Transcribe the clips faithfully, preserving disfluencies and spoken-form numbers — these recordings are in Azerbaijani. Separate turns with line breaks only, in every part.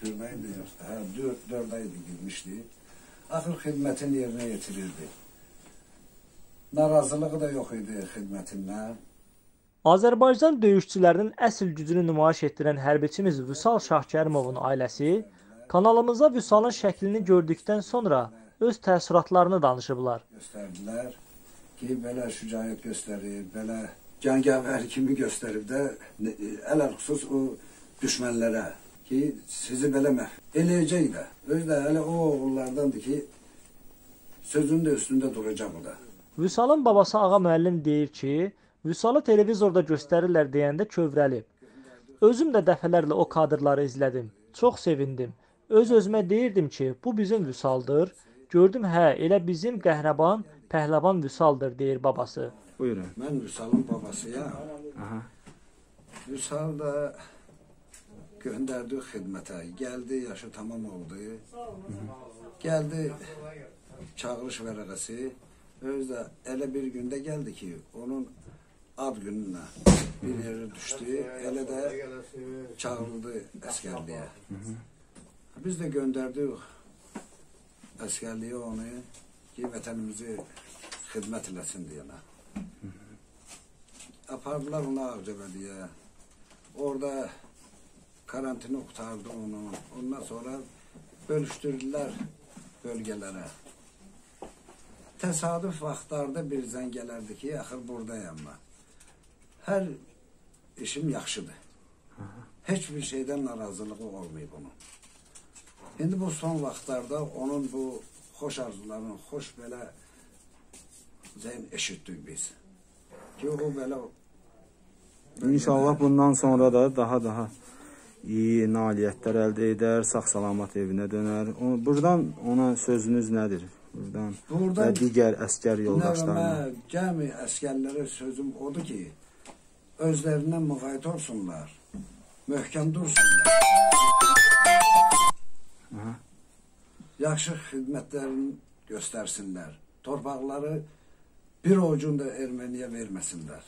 Dördaydı, hə, dörd, dördaydı girmişdi. Axır xidmətini yerinə yetirirdi. Narazılığı da yox idi xidmətindən.
Azərbaycan döyüşçülərinin əsl gücünü nümayiş etdirən hərbiçimiz Vüsal Şahkərimovun ailəsi kanalımıza Vüsalın şəklini gördükdən sonra öz təəssüratlarını danışıblar.
Göstərdilər ki, belə şücaət göstərir, belə gəngəvər kimi göstərib də ələl-xüsus o düşmənlərə ki, sizi belə məhv eləyəcək də. Özü də hələ o oğullardandır ki, sözün də üstündə duracaq o da.
Vüsalın babası Ağa müəllim deyir ki, Vüsalı televizorda göstərirlər deyəndə kövrəlib. Özüm də dəfələrlə o kadrları izlədim. Çox sevindim. Öz-özümə deyirdim ki, bu bizim Vüsaldır. Gördüm, hə, elə bizim qəhrəban, pəhləvan Vüsaldır, deyir babası.
Buyurun.
Mən Vüsalın babasıyam.
Aha.
Vüsal da göndərdi xidmətə. Gəldi, yaşı tamam oldu. Gəldi, çağırış vərəqəsi. Özü də elə bir gündə gəldi ki, onun ad gününə bir yeri düşdü, elə də çağırıldı əskərliyə. Biz də göndərdik əskərliyə onu ki, vətənimizi xidmət eləsin deyənə. Apardılar onu Ağcabədiyə. Orada karantini qutardı onu. Ondan sonra bölüşdürdülər bölgələrə. Təsadüf vaxtlarda bir zəng gələrdi ki, axır buradayam mən. Hər işim yaxşıdır. Heç bir şeydən narazılığı olmayıb onun. İndi bu son vaxtlarda onun bu xoş arzularını, xoş belə zəng eşitdik biz. Ki, o belə...
İnşallah bundan sonra da daha-daha iyi nailiyyətlər əldə edər, sağ-salamat evinə dönər. Buradan ona sözünüz nədir? Buradan, Buradan və digər əskər yoldaşlarına.
Gəmi əskərlərə sözüm odur ki, özlərindən müğayət olsunlar, möhkəm dursunlar.
Aha.
Yaxşı xidmətlərini göstərsinlər. Torpaqları bir ovucunda Erməniyə verməsinlər.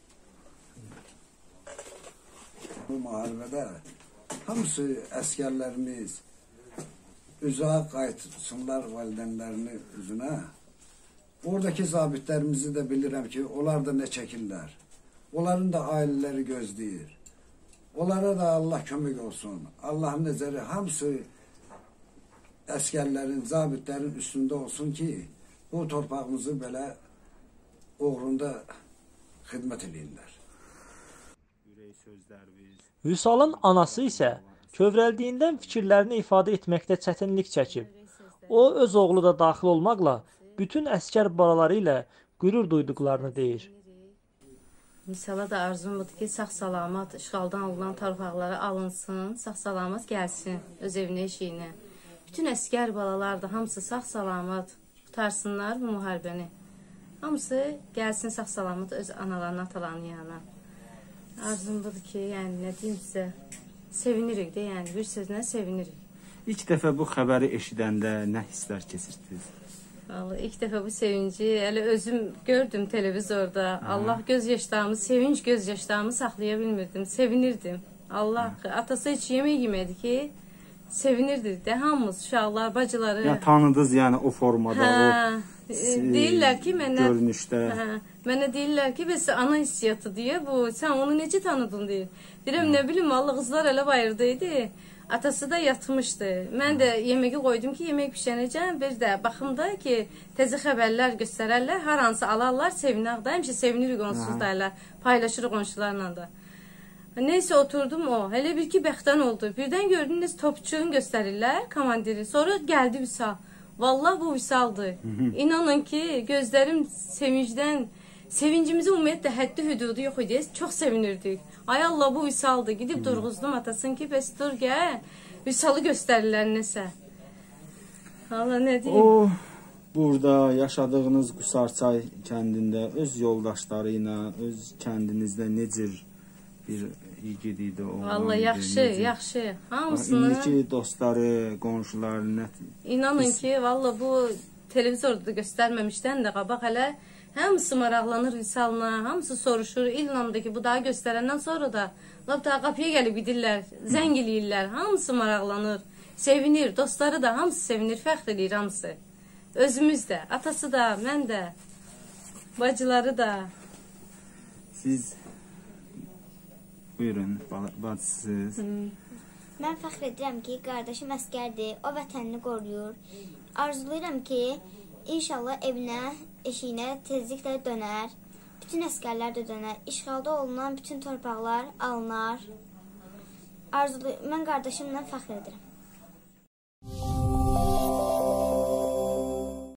Bu müharibədə hamısı əskərlərimiz üzə qayıtsınlar valideynlərini üzünə. Oradakı zabitlərimizi də bilirəm ki, onlar da nə çəkirlər. Onların da ailələri gözləyir. Onlara da Allah kömək olsun. Allahın nəzəri hamısı əskərlərin, zabitlərin üstündə olsun ki, bu torpağımızı belə uğrunda xidmət edirlər.
Vüsalın anası isə kövrəldiyindən fikirlərini ifadə etməkdə çətinlik çəkib. O, öz oğlu da daxil olmaqla bütün əskər balaları ilə qürur duyduqlarını deyir.
Vüsala da arzum budur ki, sağ-salamat işğaldan alınan torpaqlara alınsın, sağ-salamat gəlsin öz evinə, eşiyinə. Bütün əskər balalar da hamısı sağ-salamat qutarsınlar bu müharibəni. Hamısı gəlsin sağ-salamat öz analarının, atalarının yanına. Arzum budur ki, yəni nə deyim sizə, sevinirik də, yəni bir sözlə sevinirik.
İlk dəfə bu xəbəri eşidəndə nə hisslər keçirdiniz?
Vallahi ilk dəfə bu sevinci elə özüm gördüm televizorda. Hı. Allah göz yaşlarımı, sevinç göz yaşlarımı saxlaya bilmirdim, sevinirdim. Allah, Hı. atası heç yemək yemədi ki, sevinirdi də hamımız, uşaqlar, bacıları.
Ya tanıdınız yəni o formada,
hə,
o
deyirlər ki, mənə,
görünüşdə.
Hə, mənə deyirlər ki, bəs ana hissiyatı deyə bu, sən onu necə tanıdın deyir. Deyirəm, nə bilim, Allah qızlar elə bayırdaydı. Atası da yatmışdı. Mən də yeməyi qoydum ki, yemək pişənəcəm. Bir də baxımda ki, təzə xəbərlər göstərərlər, hər hansı alarlar, sevinək da. Həmişə sevinirik onsuz da elə, paylaşırıq qonşularla da. Neysə oturdum o. Elə bir ki, bəxtən oldu. Birdən gördünüz topçuğun göstərirlər, komandiri. Sonra gəldi Vüsal. Vallahi bu Vüsaldır. İnanın ki, gözlərim sevincdən, sevincimizi ümumiyyətlə həddi hüdudu yox idi. Çox sevinirdik. Ay Allah, bu Vüsaldır. Gidib durğuzdum atasın ki, bəs dur gəl. Vüsalı göstərirlər nəsə. Allah nə deyim.
O, burada yaşadığınız Qusarçay kəndində öz yoldaşları ilə, öz kəndinizdə necə bir igid idi o?
Vallahi yaxşı, necə? Yaxşı. Hamısını...
İndiki dostları, qonşuları nə?
İnanın Biz... ki, vallahi bu televizorda göstərməmişdən də qabaq hələ Hamısı maraqlanır Vüsalına, hamısı soruşur. İlhamda ki bu daha göstərəndən sonra da lap daha qapıya gəlib gidirlər, zəng eləyirlər. Hamısı maraqlanır, sevinir, dostları da hamısı sevinir, fəxr edir hamısı. Özümüz də, atası da, mən də, bacıları da.
Siz buyurun, bacısınız.
Mən fəxr edirəm ki, qardaşım əskərdir, o vətənini qoruyur. Arzulayıram ki, inşallah evinə, eşiyinə tezliklə dönər. Bütün əskərlər də dönər. İşğalda olunan bütün torpaqlar alınar. Arzulu, mən qardaşımla fəxr edirəm.